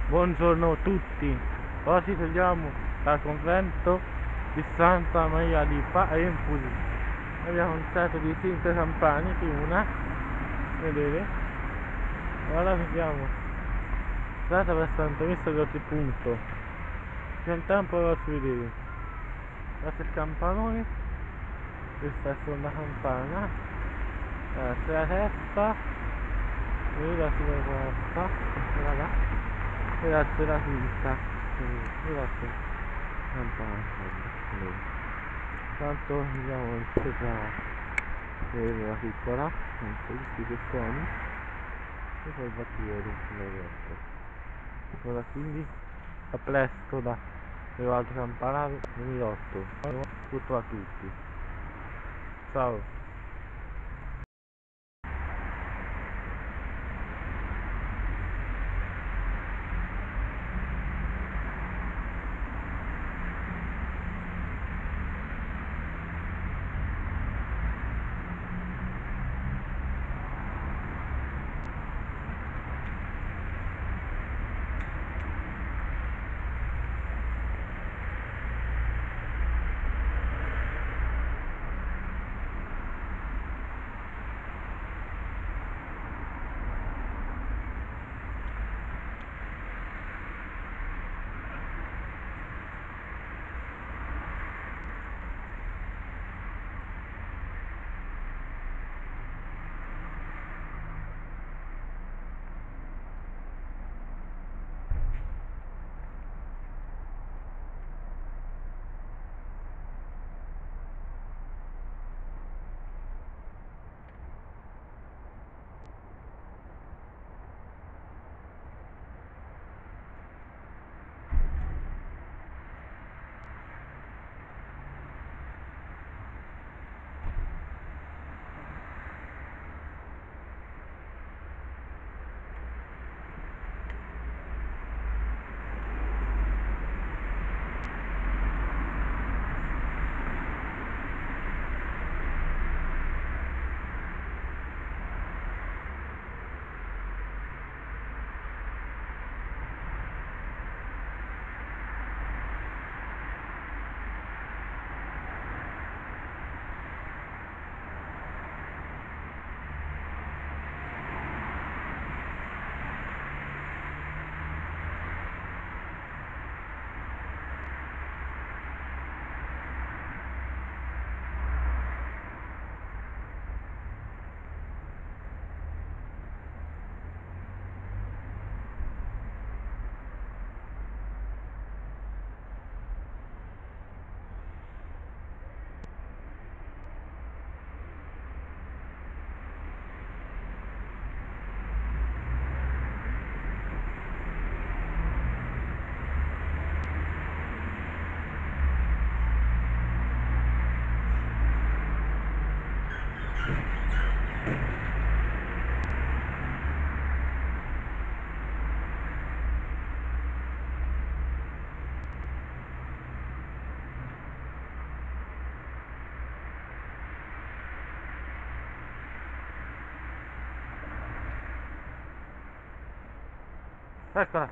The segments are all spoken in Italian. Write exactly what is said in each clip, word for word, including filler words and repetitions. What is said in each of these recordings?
Buongiorno a tutti, oggi vediamo dal convento di Santa Maria di Pa a Empoli. Abbiamo un set di cinque campane, più una, vedete? Ora vediamo, strada abbastanza messa da altri punto. Nel tempo lo faccio vedere. Questo è il campanone, questa è la seconda campana, questa è la terza, vedete la seconda quarta, questa là. E la c'è la quinta, guardate, campana, tanto andiamo in sopra, vedete la piccola, con tutti questi suoni, e poi il battiere, ora quindi a presto da l'altra campana duemilaotto, tutto a tutti, ciao. Eccola.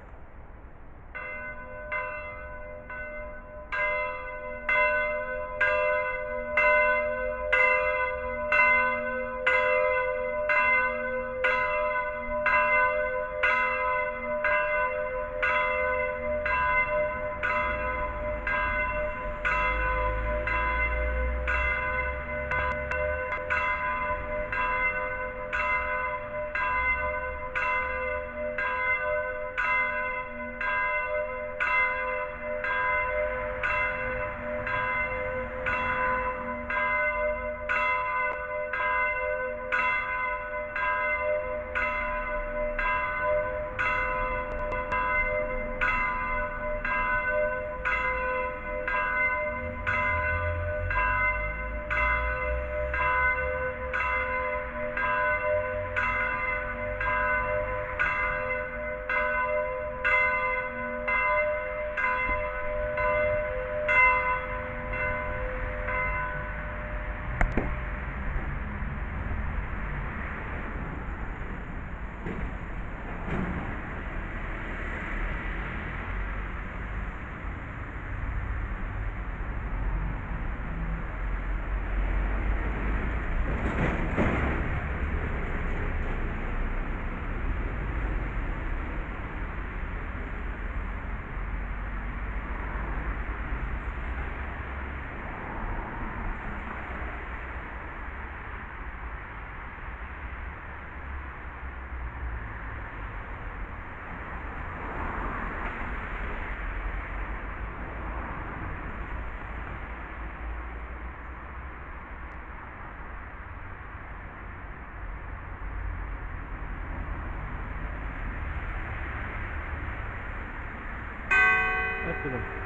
dopo.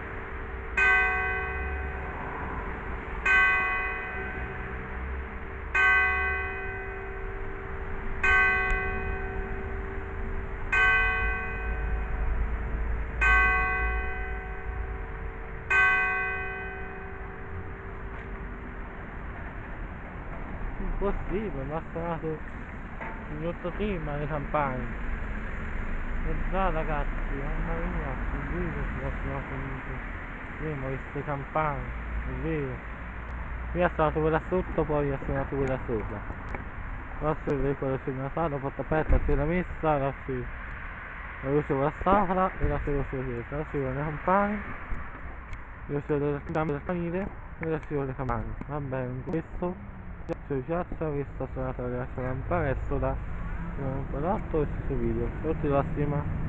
Impossibile, mi ha suonato un minuto prima le campane. E già ragazzi, mamma mia, è vero che ho suonato prima queste campane, è vero. Prima ha suonato quella sotto, poi ha suonato quella sopra. Adesso vedete quello sul Natale, ho fatto aperta, si era messa, adesso la luce quella sopra e la luce questa. Adesso io le campane, io sono del cambio del campanile e adesso io le campane. Va bene, questo piazza di piazza, questa suonata della campana è stata un po' d'altro questo video. Tutti la prossima.